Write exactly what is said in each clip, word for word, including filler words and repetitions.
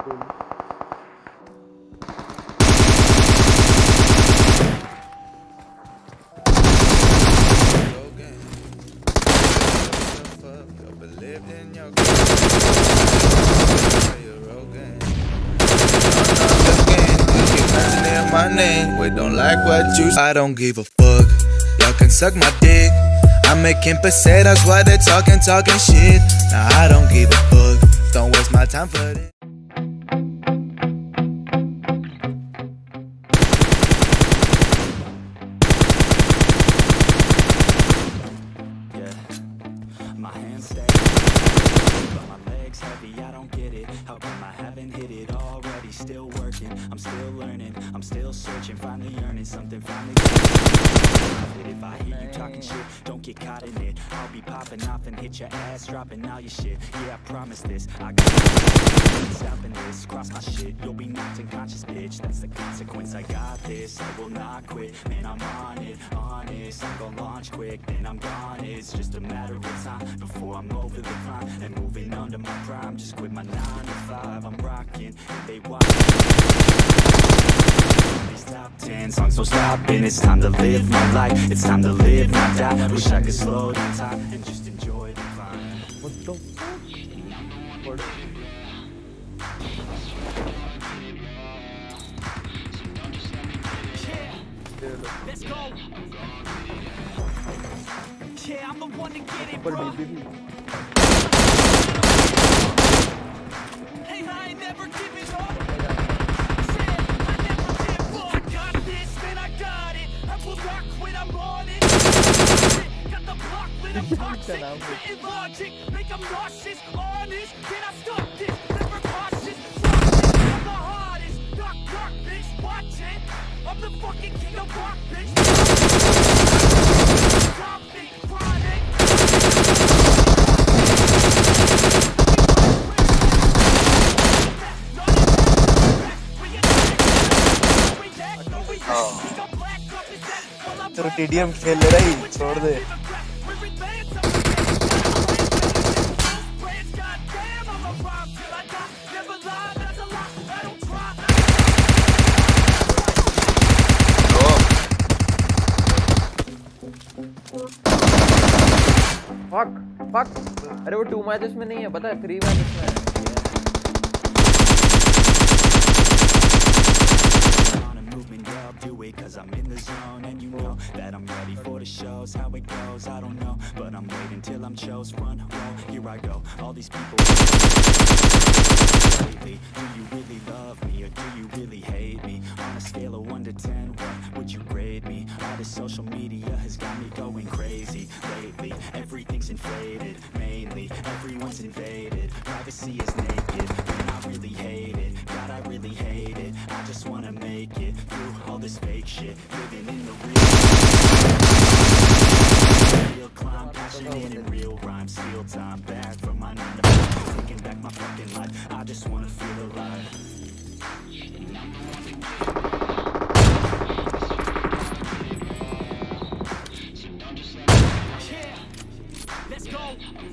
My name, we don't like what you. I don't give a fuck. Y'all can suck my dick. I'm making pesetas while they're talking, talking shit. Nah, I don't give a fuck. Don't waste my time for this. Yeah, my hands stay, but my legs heavy. I don't get it. How come I haven't hit it already? Still working, I'm still learning, I'm still searching, finally earning something, finally if I hear you talking shit, don't get caught in it. I'll be popping off and hit your ass, dropping all your shit. Yeah, I promise this, I got stopping this, cross my shit, you'll be knocked unconscious, bitch. That's the consequence, I got this, I will not quit. Man, I'm on it, honest, I'm gonna launch quick, then I'm gone. It's just a matter of time before I'm over the climb and moving under my prime. Just quit my nine to five, I'm rocking, and they watch these top ten songs, so stopping. It's time to live my life, it's time to live, not die. Wish I could slow down time and just enjoy the climb. What the fuck? What? Yeah, let's go. Yeah, I'm the one to get it, bro. Hey, I ain't never giving up. I'm toxic, spitting logic, make them nauseous, honest, can I stop this, never cautious, cautious, I'm the hardest, knock, knock, bitch, watch it, I'm the fucking king of rock, bitch, topic, chronic, तेरा TDM खेल ले रही छोड़ they fuck fuck अरे वो two matches में नहीं है पता है थ्री मैचेस में है cause I'm in the zone and you know that I'm ready for the shows. How it goes, I don't know, but I'm waiting till I'm chose. Front row, here I go. All these people lately, do you really love me or do you really hate me? On a scale of one to ten, what would you grade me? All this social media has got me going crazy lately. Everything's inflated, mainly everyone's invaded. Privacy is naked, and I really hate it. God, I really hate it. I just wanna make it through all this fake shit, living in the real real climb, passionate in real rhyme, steal time back from my nine to five, taking back my fucking life. I just wanna feel alive. Yeah, let's go.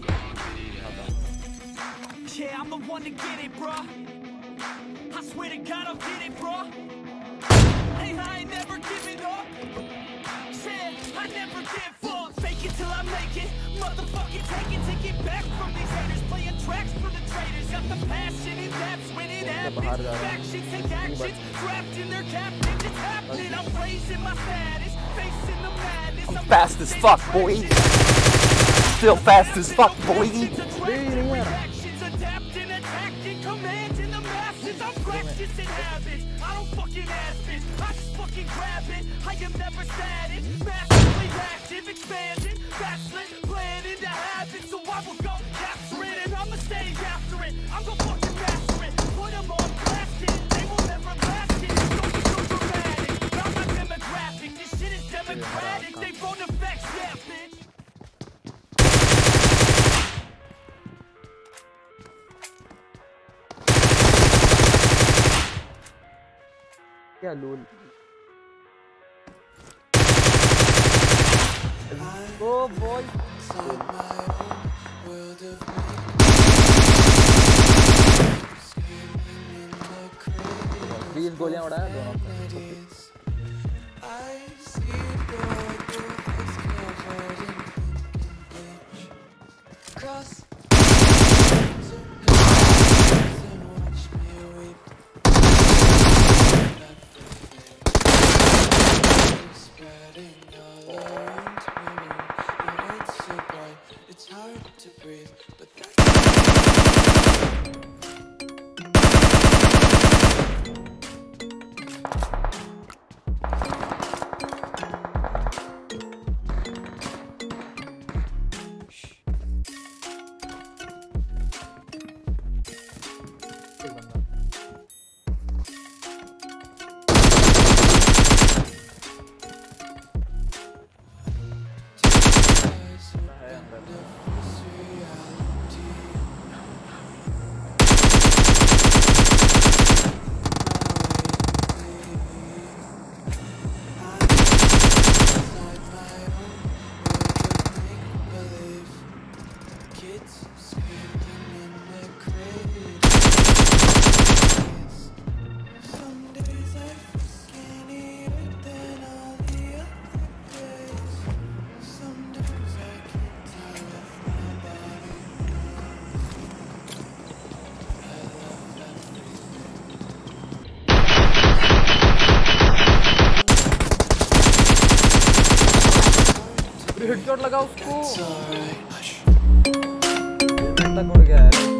Yeah, I'm the one to get it, bruh. I swear to God I'll get it, bruh. Hey, I ain't never giving up. Said I never give up. Fake it till I make it. Motherfucking take it, take it back from these haters. Playing tracks for the traitors. Got the passion and that's when it happens. Factions take actions. Drafting their captains. It's happening. I'm raising my status. Facing the madness. I'm fast as fuck, boy. Still fast as fuck, boy. Actions adapting, attacking, commanding the masses. I'm practicing habits. I don't fucking ask it. I just fucking grab it. I am never static. Massively active, expanding, backslid, planning to have it. So I will go capture it and I'ma stay after it. I'm gonna fucking master it. Put them on blast it. They will never last it. Don't be so dramatic. I'm not demographic. This shit is democratic. They phone effects, yeah, bitch. क्या लोल oh boy गोलियां उड़ाया दोनों पे। Headshot लगा उसको, तक उड़ गया है।